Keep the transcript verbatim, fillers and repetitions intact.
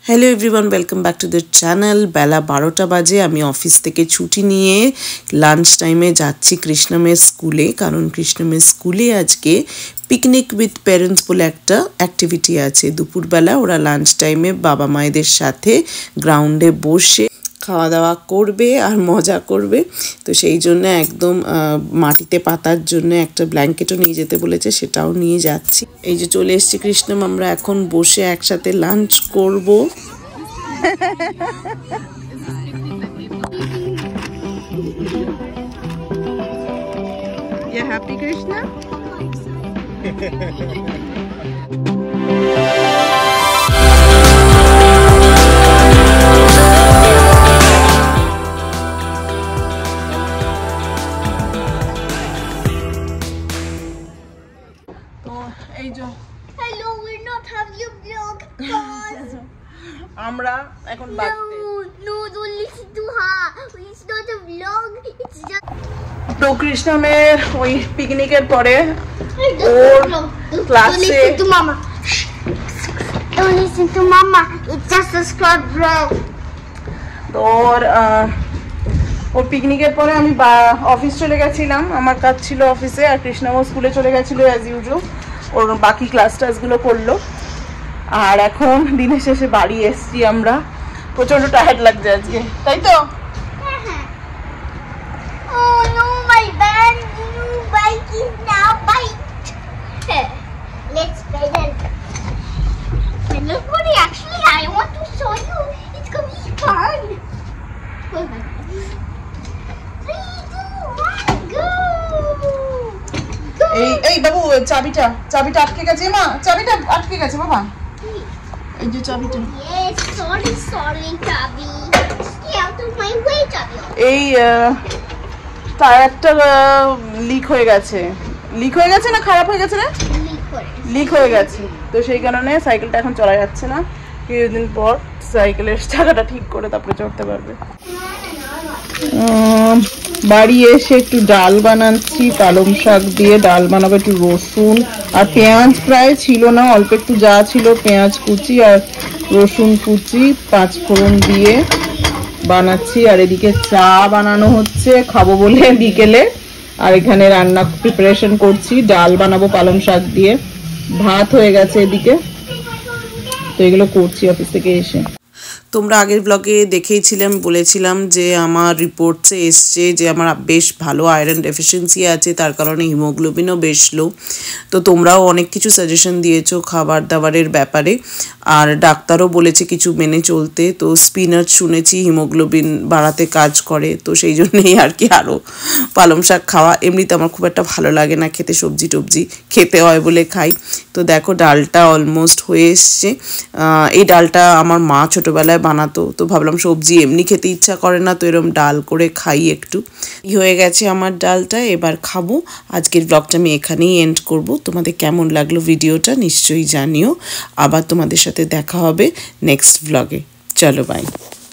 Hello everyone welcome back to the channel. बेला बारोटा बाजे आमी ऑफिस থেকে ছুটি নিয়ে লাঞ্চ টাইমে যাচ্ছি কৃষ্ণমের স্কুলে, কারণ কৃষ্ণমের স্কুলে আজকে পিকনিক উইথ প্যারেন্টস বলে একটা অ্যাক্টিভিটি আছে। দুপুরবেলা ওরা লাঞ্চ টাইমে বাবা মায়েদের সাথে গ্রাউন্ডে বসে খাওয়া দাওয়া করবে আর মজা করবে। তো সেই জন্য একদম মাটিতে পাতার জন্য একটা ব্ল্যাঙ্কেটও নিয়ে যেতে বলেছে, সেটাও নিয়ে যাচ্ছি। এই যে চলে এসেছি কৃষ্ণম, আমরা এখন বসে একসাথে লাঞ্চ করব। You happy, Krishna? Hello, we're not having a vlog. আমরা এখন বাড়িতে No, no, don't listen to her. It's not a vlog. It's just. তো কৃষ্ণমের ওই পিকনিকের পরে ওর ক্লাসে Don't listen to mama. Don't listen to mama. It's just a scrub vlog. তোর ওর পিকনিকের পরে আমি অফিস চলে গেছিলাম, আমার কাজ ছিল অফিসে, আর কৃষ্ণম স্কুলে চলে গেছিলো অ্যাজ ইউজুয়াল। ওর বাকি ক্লাস টাসগুলো করলো, আর এখন দিনের শেষে বাড়ি এসছি আমরা। প্রচন্ড টায়ার্ড লাগছে আজকে, তাই তো? Oh no, my brand new bike is now bite. Let's pedal. Pedal buddy, actually I want to show you. It's gonna be fun. Oh my God. Three, two, one, go. Go. এই এই বাবু চাবিটা চাবিটা আটকে গেছে, মা চাবিটা আটকে গেছে বাবা, এই যে চাবিটা। Yes, sorry, sorry, Chabi. Stay out of my way, Chabi. এই টায়ারটা লিক হয়ে গেছে, লিক হয়ে গেছে না খারাপ হয়ে গেছে না? লিক হয়ে গেছে, তো সেই কারণে সাইকেলটা এখন চলা যাচ্ছে না। কিছুদিন পর সাইকেলের চাকাটা ঠিক করে তারপরে চড়তে পারবে। বাড়ি এসে একটু ডাল বানাচ্ছি, পালং শাক দিয়ে ডাল বানাবো, একটু রসুন আর পেঁয়াজ প্রায় ছিল না, অল্প একটু যা ছিল পেঁয়াজ কুচি আর রসুন কুচি পাঁচ ফোড়ন দিয়ে বানাচ্ছি। আর এদিকে চা বানানো হচ্ছে খাবো বলে বিকেলে, আর এখানে রান্না প্রিপারেশন করছি, ডাল বানাবো পালং শাক দিয়ে, ভাত হয়ে গেছে এদিকে। তো এগুলো করছি অফিস থেকে এসে। তোমরা আগের ব্লগে দেখেইছিলাম, বলেছিলাম যে আমার রিপোর্টসে এসছে যে আমার বেশ ভালো আয়রন ডেফিসিয়েন্সি আছে, তার কারণে হিমোগ্লোবিনও বেশ লো। তো তোমরাও অনেক কিছু সাজেশন দিয়েছো খাবার দাবারের ব্যাপারে, আর ডাক্তারও বলেছে কিছু মেনে চলতে। তো স্পিনাচ শুনেছি হিমোগ্লোবিন বাড়াতে কাজ করে, তো সেই জন্যেই আর কি আরও পালং শাক খাওয়া। এমনিতে আমার খুব একটা ভালো লাগে না খেতে, সবজি টবজি খেতে হয় বলে খাই। তো দেখো ডালটা অলমোস্ট হয়ে এসছে। এই ডালটা আমার মা ছোটোবেলায় বানাতো, তো ভাবলাম সবজি এমনি খেতে ইচ্ছা করে না, তো এরকম ডাল করে খাই একটু। হয়ে গেছে আমার ডালটা, এবার খাবো। আজকের ব্লগটা আমি এখানেই এন্ড করব। তোমাদের কেমন লাগলো ভিডিওটা নিশ্চয়ই জানিও। আবার তোমাদের সাথে দেখা হবে নেক্সট ব্লগে। চলো বাই।